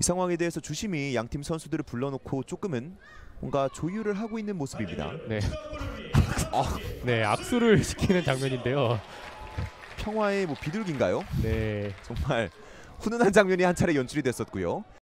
상황에 대해서 주심이 양팀 선수들을 불러놓고 조금은 뭔가 조율을 하고 있는 모습입니다. 네. 네, 악수를 시키는 장면인데요. 평화의 뭐 비둘기인가요? 네. 정말 훈훈한 장면이 한 차례 연출이 됐었고요.